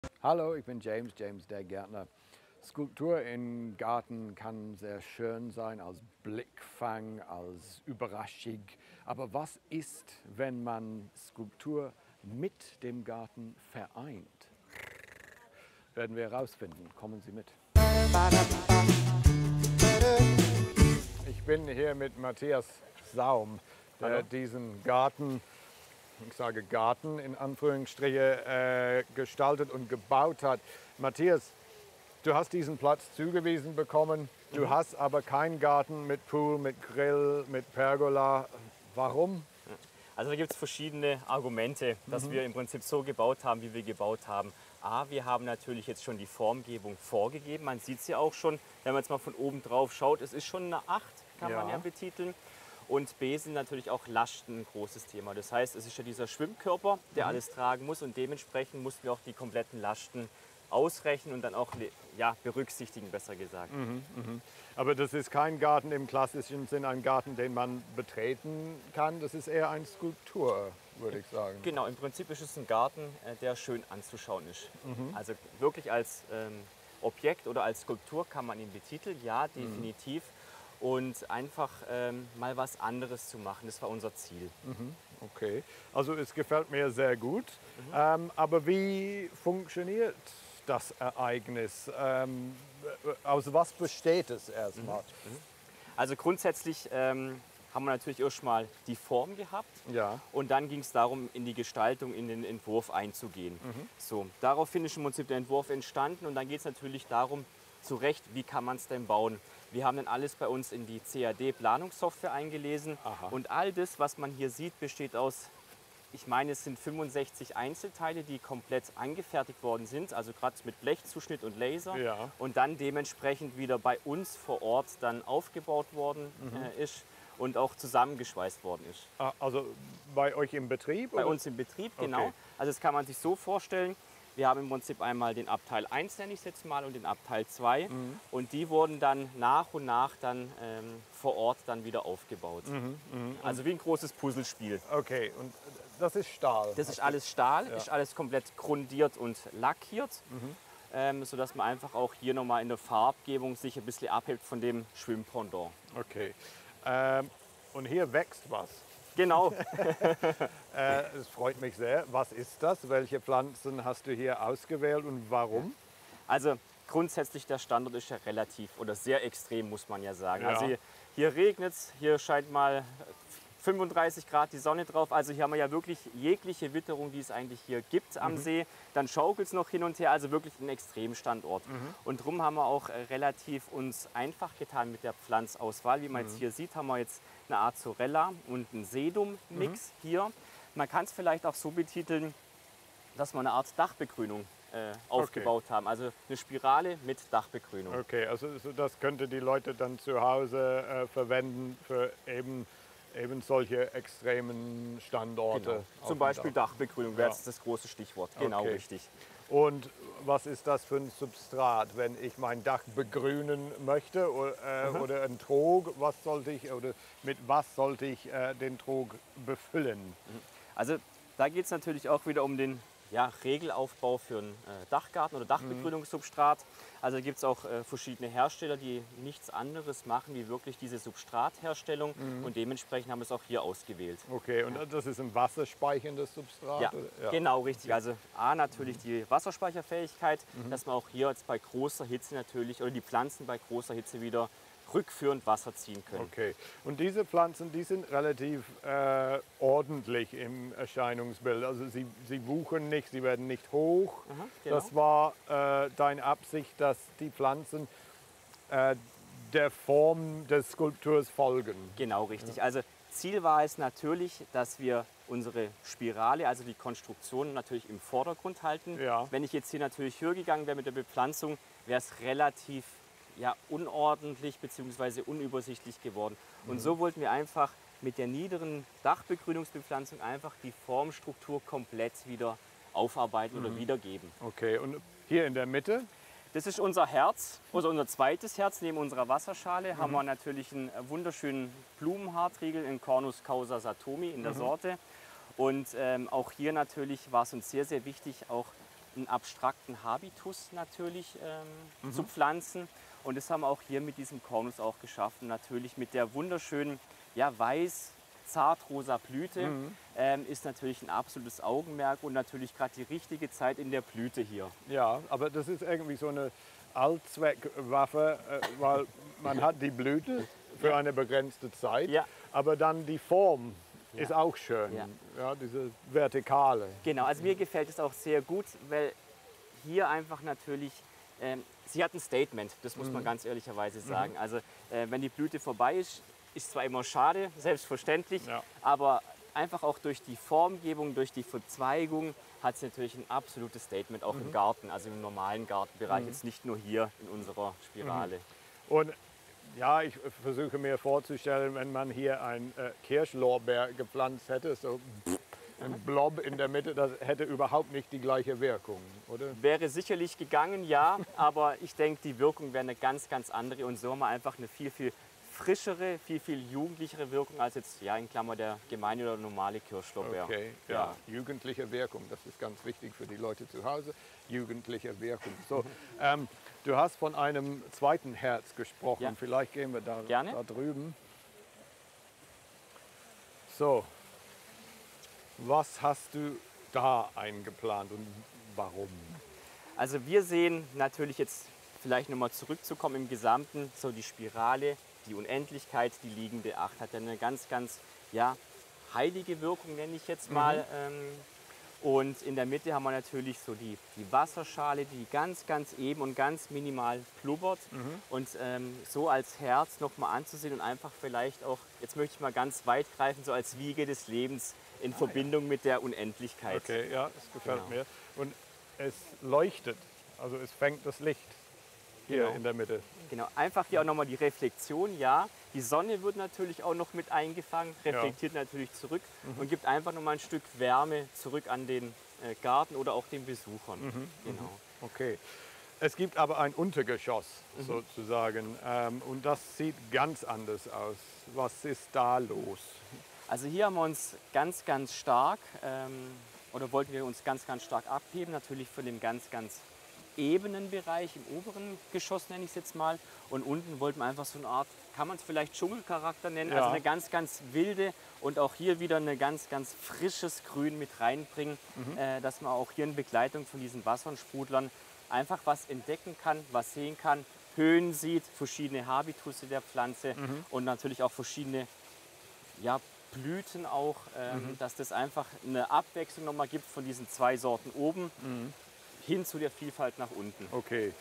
Hallo, ich bin James der Gärtner. Skulptur im Garten kann sehr schön sein als Blickfang, als Überraschung. Aber was ist, wenn man Skulptur mit dem Garten vereint? Werden wir herausfinden. Kommen Sie mit. Ich bin hier mit Matthias Saum, der Hallo. diesen Garten, ich sage Garten in Anführungsstriche, gestaltet und gebaut hat. Matthias, du hast diesen Platz zugewiesen bekommen, du hast aber keinen Garten mit Pool, mit Grill, mit Pergola. Warum? Also da gibt es verschiedene Argumente, dass wir im Prinzip so gebaut haben, wie wir gebaut haben. A, wir haben natürlich jetzt schon die Formgebung vorgegeben. Man sieht es ja auch schon, wenn man jetzt mal von oben drauf schaut, es ist schon eine 8, kann man ja betiteln. Und B sind natürlich auch Lasten ein großes Thema. Das heißt, es ist ja dieser Schwimmkörper, der alles tragen muss und dementsprechend mussten wir auch die kompletten Lasten ausrechnen und dann auch berücksichtigen, besser gesagt. Aber das ist kein Garten im klassischen Sinn, ein Garten, den man betreten kann. Das ist eher eine Skulptur, würde ich sagen. Genau, im Prinzip ist es ein Garten, der schön anzuschauen ist. Also wirklich als Objekt oder als Skulptur kann man ihn betiteln, ja, definitiv. Und einfach mal was anderes zu machen, das war unser Ziel. Okay, also es gefällt mir sehr gut. Aber wie funktioniert das Ereignis? Aus was besteht es erstmal? Also grundsätzlich haben wir natürlich erst mal die Form gehabt Ja. und dann ging es darum, in die Gestaltung, in den Entwurf einzugehen. So, daraufhin ist im Prinzip der Entwurf entstanden und dann geht es natürlich darum, zurecht, wie kann man es denn bauen. Wir haben dann alles bei uns in die CAD-Planungssoftware eingelesen und all das, was man hier sieht, besteht aus, ich meine, es sind 65 Einzelteile, die komplett angefertigt worden sind, also gerade mit Blechzuschnitt und Laser Ja. und dann dementsprechend wieder bei uns vor Ort dann aufgebaut worden ist und auch zusammengeschweißt worden ist. Also bei euch im Betrieb? Bei oder? uns im Betrieb, genau. Okay. Also das kann man sich so vorstellen, wir haben im Prinzip einmal den Abteil 1, nenne ich es jetzt mal, und den Abteil 2 und die wurden dann nach und nach dann vor Ort dann wieder aufgebaut. Also wie ein großes Puzzlespiel. Okay, und das ist Stahl. Das ist alles Stahl, ist alles komplett grundiert und lackiert, sodass man einfach auch hier nochmal in der Farbgebung sich ein bisschen abhebt von dem Schwimmpendant. Okay. Und hier wächst was. Genau. Es freut mich sehr. Was ist das? Welche Pflanzen hast du hier ausgewählt und warum? Also grundsätzlich der Standort ist ja relativ oder sehr extrem, muss man ja sagen. Ja. Also hier regnet es, hier scheint mal 35 Grad die Sonne drauf. Also hier haben wir ja wirklich jegliche Witterung, die es eigentlich hier gibt am See. Dann schaukelt es noch hin und her, also wirklich ein Extremstandort. Und darum haben wir auch relativ uns einfach getan mit der Pflanzauswahl. Wie man jetzt hier sieht, haben wir jetzt eine Azorella und einen Sedum-Mix hier. Man kann es vielleicht auch so betiteln, dass wir eine Art Dachbegrünung aufgebaut haben. Also eine Spirale mit Dachbegrünung. Okay, also das könnte die Leute dann zu Hause verwenden für eben solche extremen Standorte. Genau. auf Zum dem Beispiel Dach. Dachbegrünung wäre jetzt das große Stichwort. Genau, Okay. richtig. Und was ist das für ein Substrat, wenn ich mein Dach begrünen möchte oder einen Trog? Was sollte ich oder mit was sollte ich den Trog befüllen? Also da geht es natürlich auch wieder um den Regelaufbau für einen Dachgarten oder Dachbegrünungssubstrat. Also da gibt es auch verschiedene Hersteller, die nichts anderes machen, wie wirklich diese Substratherstellung. Und dementsprechend haben wir es auch hier ausgewählt. Okay, und das ist ein wasserspeicherndes Substrat? Ja, oder? genau, richtig. Also A, natürlich die Wasserspeicherfähigkeit, dass man auch hier jetzt bei großer Hitze natürlich, oder die Pflanzen bei großer Hitze wieder rückführend Wasser ziehen können. Okay, und diese Pflanzen, die sind relativ ordentlich im Erscheinungsbild. Also sie wuchern nicht, sie werden nicht hoch. Genau. Das war deine Absicht, dass die Pflanzen der Form des Skulpturs folgen. Genau, richtig. Also Ziel war es natürlich, dass wir unsere Spirale, also die Konstruktion natürlich im Vordergrund halten. Ja. Wenn ich jetzt hier natürlich höher gegangen wäre mit der Bepflanzung, wäre es relativ unordentlich bzw. unübersichtlich geworden. Und so wollten wir einfach mit der niederen Dachbegrünungsbepflanzung einfach die Formstruktur komplett wieder aufarbeiten oder wiedergeben. Okay, und hier in der Mitte? Das ist unser Herz, also unser zweites Herz. Neben unserer Wasserschale haben wir natürlich einen wunderschönen Blumenhaartriegel in Cornus causa satomi in der Sorte. Und auch hier natürlich war es uns sehr, sehr wichtig, auch einen abstrakten Habitus natürlich zu pflanzen. Und das haben wir auch hier mit diesem Kornus auch geschaffen. Natürlich mit der wunderschönen, ja, weiß, zartrosa Blüte ist natürlich ein absolutes Augenmerk und natürlich gerade die richtige Zeit in der Blüte hier. Ja, aber das ist irgendwie so eine Allzweckwaffe, weil man hat die Blüte für eine begrenzte Zeit, Ja. aber dann die Form Ja. ist auch schön, Ja. ja, diese Vertikale. Genau, also mir gefällt es auch sehr gut, weil hier einfach natürlich, sie hat ein Statement, das muss man ganz ehrlicherweise sagen. Also wenn die Blüte vorbei ist, ist zwar immer schade, selbstverständlich, Ja. aber einfach auch durch die Formgebung, durch die Verzweigung hat sie natürlich ein absolutes Statement, auch im Garten, also im normalen Gartenbereich, jetzt nicht nur hier in unserer Spirale. Und ja, ich versuche mir vorzustellen, wenn man hier ein Kirschlorbeer gepflanzt hätte, so ein Blob in der Mitte, das hätte überhaupt nicht die gleiche Wirkung, oder? Wäre sicherlich gegangen, ja, aber ich denke, die Wirkung wäre eine ganz, ganz andere und so haben wir einfach eine viel, viel frischere, viel, viel jugendlichere Wirkung als jetzt, ja, in Klammer der gemeine oder normale Kirschlorbeer. Okay, ja, jugendliche Wirkung, das ist ganz wichtig für die Leute zu Hause, jugendliche Wirkung. So, du hast von einem zweiten Herz gesprochen, Ja. vielleicht gehen wir da Gerne. drüben. So, was hast du da eingeplant und warum? Also wir sehen natürlich jetzt, vielleicht nochmal zurückzukommen im Gesamten, so die Spirale, die Unendlichkeit, die liegende Acht hat ja eine ganz, ganz, ja, heilige Wirkung, nenne ich jetzt mal. Und in der Mitte haben wir natürlich so die Wasserschale, die ganz, ganz eben und ganz minimal blubbert. Und so als Herz nochmal anzusehen und einfach vielleicht auch, jetzt möchte ich mal ganz weit greifen, so als Wiege des Lebens in Verbindung mit der Unendlichkeit. Okay, ja, das gefällt Genau. mir. Und es leuchtet, also es fängt das Licht hier Genau. in der Mitte. Genau, einfach hier auch nochmal die Reflexion, ja. Die Sonne wird natürlich auch noch mit eingefangen, reflektiert natürlich zurück und gibt einfach nochmal ein Stück Wärme zurück an den Garten oder auch den Besuchern. Genau. Okay. Es gibt aber ein Untergeschoss sozusagen und das sieht ganz anders aus. Was ist da los? Also hier haben wir uns ganz, ganz stark, oder wollten wir uns ganz, ganz stark abheben, natürlich von dem ganz, ganz ebenen Bereich im oberen Geschoss, nenne ich es jetzt mal. Und unten wollten wir einfach so eine Art, kann man es vielleicht Dschungelcharakter nennen, Ja. also eine ganz, ganz wilde und auch hier wieder ein ganz, ganz frisches Grün mit reinbringen, dass man auch hier in Begleitung von diesen Wassernsprudlern einfach was entdecken kann, was sehen kann, Höhen sieht, verschiedene Habitusse der Pflanze und natürlich auch verschiedene, ja, Blüten auch, dass das einfach eine Abwechslung nochmal gibt von diesen zwei Sorten oben hin zu der Vielfalt nach unten. Okay.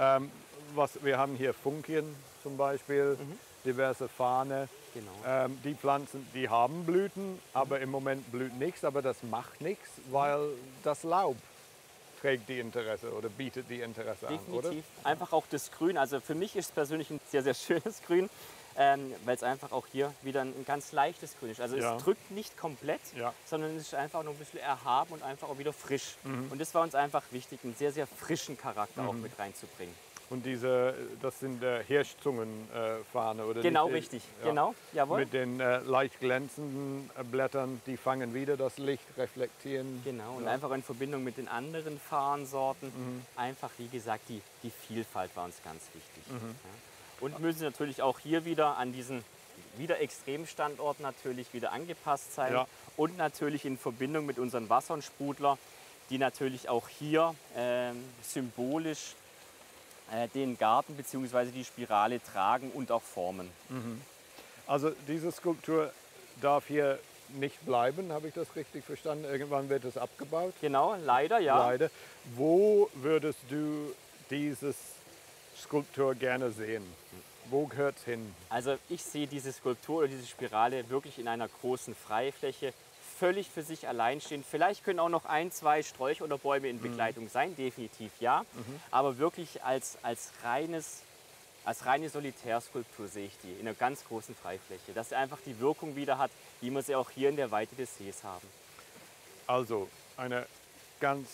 Wir haben hier Funkien zum Beispiel, diverse Fahne. Genau. Die Pflanzen, die haben Blüten, aber im Moment blüht nichts, aber das macht nichts, weil das Laub trägt die Interesse oder bietet die Interesse an, oder? Definitiv. Einfach auch das Grün. Also für mich ist es persönlich ein sehr, sehr schönes Grün, weil es einfach auch hier wieder ein ganz leichtes Grün ist. Also Ja. es drückt nicht komplett, Ja. sondern es ist einfach noch ein bisschen erhaben und einfach auch wieder frisch. Und das war uns einfach wichtig, einen sehr, sehr frischen Charakter auch mit reinzubringen. Und das sind Hirschzungenfahne, oder? Genau, nicht? richtig. Ja. Genau, jawohl. Mit den leicht glänzenden Blättern, die fangen wieder das Licht, reflektieren. Genau, und einfach in Verbindung mit den anderen Farnsorten, einfach wie gesagt, die Vielfalt war uns ganz wichtig. Ja. Und müssen natürlich auch hier wieder an diesen wieder Extremstandort natürlich wieder angepasst sein Ja. und natürlich in Verbindung mit unseren Wassernsprudler, die natürlich auch hier symbolisch den Garten bzw. die Spirale tragen und auch formen. Also diese Skulptur darf hier nicht bleiben, habe ich das richtig verstanden? Irgendwann wird es abgebaut? Genau, leider, ja. Leider. Wo würdest du diese Skulptur gerne sehen? Wo gehört es hin? Also ich sehe diese Skulptur oder diese Spirale wirklich in einer großen Freifläche, völlig für sich alleinstehend. Vielleicht können auch noch ein, zwei Sträucher oder Bäume in Begleitung sein, definitiv ja. Aber wirklich als reine Solitärskulptur sehe ich die in einer ganz großen Freifläche. Dass sie einfach die Wirkung wieder hat, wie wir sie auch hier in der Weite des Sees haben. Also eine ganz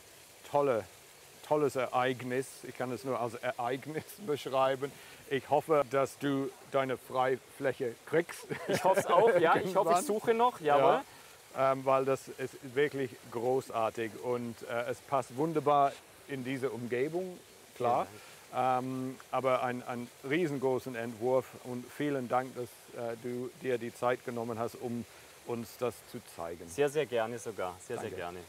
tolles Ereignis. Ich kann es nur als Ereignis beschreiben. Ich hoffe, dass du deine Freifläche kriegst. Ich hoffe es auch, ja. Ich hoffe, ich suche noch, jawohl. weil das ist wirklich großartig und es passt wunderbar in diese Umgebung, klar. Aber ein riesengroßen Entwurf und vielen Dank, dass du dir die Zeit genommen hast, um uns das zu zeigen. Sehr, sehr gerne sogar. Sehr, sehr gerne.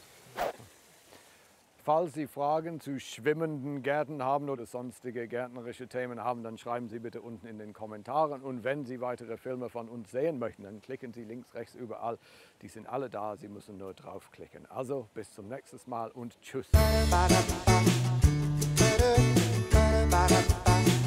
Falls Sie Fragen zu schwimmenden Gärten haben oder sonstige gärtnerische Themen haben, dann schreiben Sie bitte unten in den Kommentaren. Und wenn Sie weitere Filme von uns sehen möchten, dann klicken Sie links, rechts, überall. Die sind alle da, Sie müssen nur draufklicken. Also bis zum nächsten Mal und tschüss. Ba-da-ba.